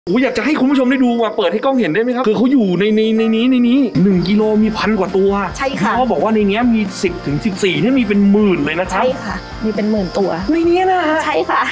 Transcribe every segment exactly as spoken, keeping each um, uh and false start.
โอ้อยากจะให้คุณผู้ชมได้ดูว่าเปิดให้กล้องเห็นได้ไหมครับคือเขาอยู่ในในในนี้ในนี้หนึ่งกิโลมีพันกว่าตัวใช่ค่ะเขาบอกว่าในนี้มีสิบถึงสิบสี่นี่มีเป็นหมื่นเลยนะครับใช่ค่ะมีเป็นหมื่นตัวในนี้นะฮะใช่ค่ะ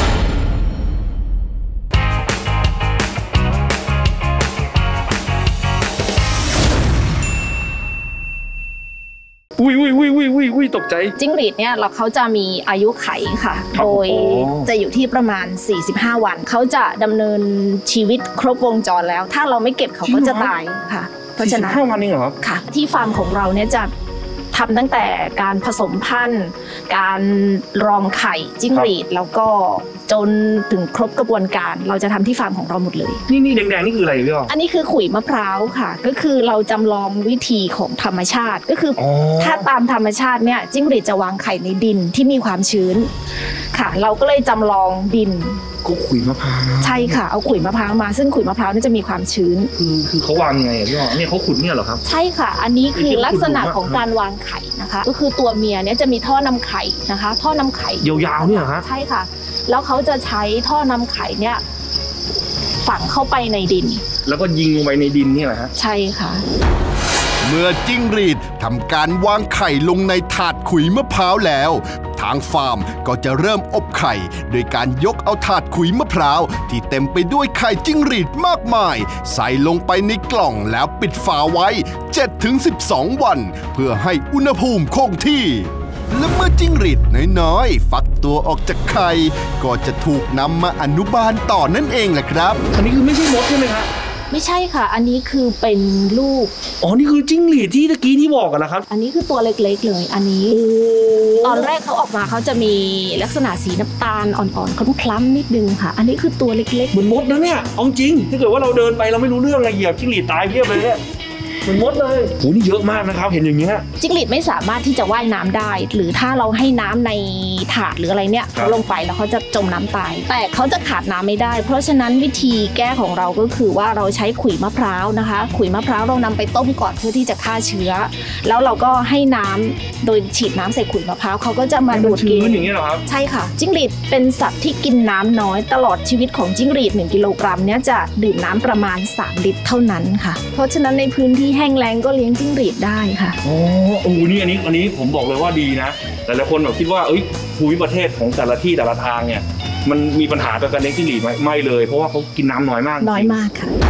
อุ้ยอุ้ยอุ้ยอุ้ยอุ้ยอุ้ยตกใจจิ้งหรีดเนี่ยเราเขาจะมีอายุไขค่ะโดยจะอยู่ที่ประมาณสี่สิบห้าวันเขาจะดำเนินชีวิตครบวงจรแล้วถ้าเราไม่เก็บเขาก็จะตายค่ะเพราะฉะนั้นสี่สิบห้าวันเองเหรอค่ะที่ฟาร์มของเราเนี่ยจะทำตั้งแต่การผสมพันธุ์การรองไข่จิ้งหรีดแล้วก็จนถึงครบกระบวนการเราจะทำที่ฟาร์มของเราหมดเลยนี่นี่แดงๆนี่คืออะไรพี่อ๋ออันนี้คือขุยมะพร้าวค่ะก็คือเราจำลองวิธีของธรรมชาติก็คือถ้าตามธรรมชาติเนี่ยจิ้งหรีดจะวางไข่ในดินที่มีความชื้นค่ะเราก็เลยจำลองดินก็ขุยมะพร้าวใช่ค่ะเอาขุยมะพร้าวมาซึ่งขุยมะพร้าวนี่จะมีความชื้นคือคือเขาวางยังไงพี่อ๋อเนี่ยเขาขุดเนี่ยเหรอครับใช่ค่ะอันนี้คือลักษณะของการวางไข่นะคะก็คือตัวเมียเนี่ยจะมีท่อนำไข่นะคะท่อนำไข่ยาวๆเนี่ยฮะใช่ค่ะแล้วเขาจะใช้ท่อนำไข่เนี่ยฝังเข้าไปในดินแล้วก็ยิงลงไปในดินนี่แหละฮะใช่ค่ะเมื่อจิ้งหรีดทำการวางไข่ลงในถาดขุยมะพร้าวแล้วทางฟาร์มก็จะเริ่มอบไข่โดยการยกเอาถาดขุยมะพร้าวที่เต็มไปด้วยไข่จิ้งหรีดมากมายใส่ลงไปในกล่องแล้วปิดฝาไว้ เจ็ดถึงสิบสอง วันเพื่อให้อุณหภูมิคงที่และเมื่อจิ้งหรีดน้อยๆฟักตัวออกจากไข่ก็จะถูกนำมาอนุบาลต่อนั่นเองแหละครับอันนี้คือไม่ใช่มดใช่ไหมครับไม่ใช่ค่ะอันนี้คือเป็นลูกอ๋อนี่คือจิ้งหรีดที่ตะกี้ที่บอกกันนะครับอันนี้คือตัวเล็กๆเลยอันนี้ตอนแรกเขาออกมาเขาจะมีลักษณะสีน้ำตาลอ่อนๆคล้ำๆนิดนึงค่ะอันนี้คือตัวเล็กๆเหมือนมดนะเนี่ยเอาจริงถ้าเกิดว่าเราเดินไปเราไม่รู้เรื่องอะไรเหยียบจิ้งหรีดตายเพียบเลยเนี่ยเหมือนมดเลยโหนี่เยอะมากนะครับเห็นอย่างเงี้ยจิ้งหรีดไม่สามารถที่จะว่ายน้ำได้หรือถ้าเราให้น้ำในถาดหรืออะไรเนี่ยเขาลงไปแล้วเขาจะจมน้ำตายแต่เขาจะขาดน้ำไม่ได้เพราะฉะนั้นวิธีแก้ของเราก็คือว่าเราใช้ขุยมะพร้าวนะคะขุยมะพร้าวเรานำไปต้มก่อนเพื่อที่จะฆ่าเชื้อแล้วเราก็ให้น้ำโดยฉีดน้ำใส่ขุยมะพร้าวเขาก็จะมาดูดกินอย่างเงี้ยเหรอครับใช่ค่ะจิ้งหรีดเป็นสัตว์ที่กินน้ำน้อยตลอดชีวิตของจิ้งหรีดหนึ่งกิโลกรัมเนี่ยจะดื่มน้ำประมาณสามลิตรเท่านั้นค่ะเพราะฉะนั้นในพื้นที่แห้งแล้งก็เลี้ยงจิ้งหรีดได้ค่ะอ๋อโอ้นี่อันนี้อันนี้ผมบอกเลยว่าดีนะแต่ละคนแบบคิดว่าเอ้ยภูมิประเทศของแต่ละที่แต่ละทางเนี่ยมันมีปัญหากับการเลี้ยงจิ้งหรีดไหมไม่เลยเพราะว่าเขากินน้ำน้อยมากน้อยมากค่ะ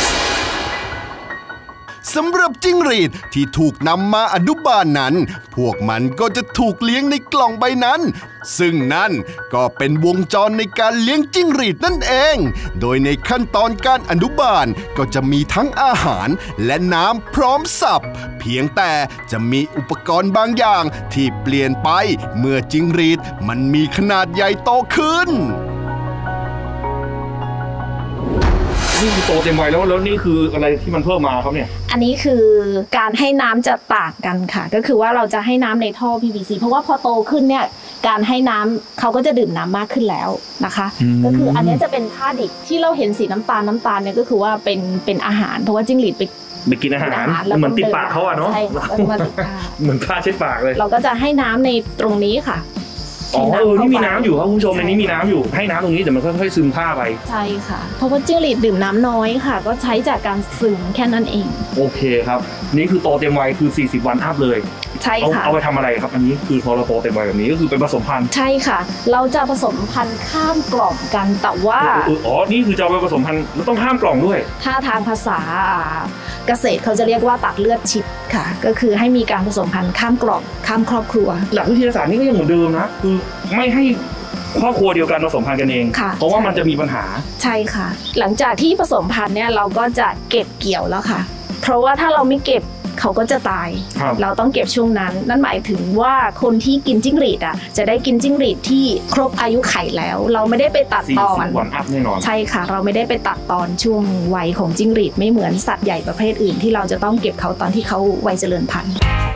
สำหรับจิ้งหรีดที่ถูกนำมาอนุบาลนั้นพวกมันก็จะถูกเลี้ยงในกล่องใบนั้นซึ่งนั่นก็เป็นวงจรในการเลี้ยงจิ้งหรีดนั่นเองโดยในขั้นตอนการอนุบาลก็จะมีทั้งอาหารและน้ำพร้อมสับเพียงแต่จะมีอุปกรณ์บางอย่างที่เปลี่ยนไปเมื่อจิ้งหรีดมันมีขนาดใหญ่โตขึ้นนี่คือโตเต็มวัยแล้วแล้วนี่คืออะไรที่มันเพิ่มมาครับเนี่ยอันนี้คือการให้น้ำจะต่างกันค่ะก็คือว่าเราจะให้น้ำในท่อ พี วี ซี เพราะว่าพอโตขึ้นเนี่ยการให้น้ำเขาก็จะดื่มน้ำมากขึ้นแล้วนะคะก็คืออันนี้จะเป็นท่าดิบที่เราเห็นสีน้ำตาลน้ำตาลเนี่ยก็คือว่าเป็นเป็นอาหารเพราะว่าจิ้งหรีดไปไปกินอาหารเหมือนติดปากเขาอะเนาะเหมือนผ้าเช็ดปากเลยเราก็จะให้น้ำในตรงนี้ค่ะอ๋อเออนี่มีน้ำอยู่ครับคุณผู้ชมในนี้มีน้ำอยู่ให้น้ำตรงนี้แต่มันค่อยๆซึมผ้าไปใช่ค่ะเพราะว่าจิ้งหรีดดื่มน้ำน้อยค่ะก็ใช้จากการซึมแค่นั้นเองโอเคครับนี่คือโตเต็มวัยคือสี่สิบวันอัพเลยใช่ค่ะเอาไปทำอะไรครับอันนี้คือพอเราโตเต็มวัยแบบนี้ก็คือเป็นผสมพันธุ์ใช่ค่ะเราจะผสมพันธุ์ข้ามกล่องกันแต่ว่าอ๋อนี่คือจะเอาไปผสมพันธุ์แล้วต้องข้ามกล่องด้วยถ้าทางภาษาเกษตรเขาจะเรียกว่าตัดเลือดชิดค่ะก็คือให้มีการผสมพันธุ์ข้ามกล่องข้ามครอบครัวหลักวิทยาศาสตร์นี่ก็ยังเหมือนเดิมนะคือไม่ให้ครอบครัวเดียวกันผสมพันธุ์กันเองเพราะว่ามันจะมีปัญหาใช่ค่ะหลังจากที่ผสมพันธุ์เนี่ยเราก็จะเก็บเกี่ยวแล้วค่ะเพราะว่าถ้าเราไม่เก็บเขาก็จะตายเราต้องเก็บช่วงนั้นนั่นหมายถึงว่าคนที่กินจิ้งหรีดอ่ะจะได้กินจิ้งหรีดที่ครบอายุไขแล้วเราไม่ได้ไปตัดตอนวันอัพแน่นอนใช่ค่ะเราไม่ได้ไปตัดตอนช่วงวัยของจิ้งหรีดไม่เหมือนสัตว์ใหญ่ประเภทอื่นที่เราจะต้องเก็บเขาตอนที่เขาวัยเจริญพันธุ์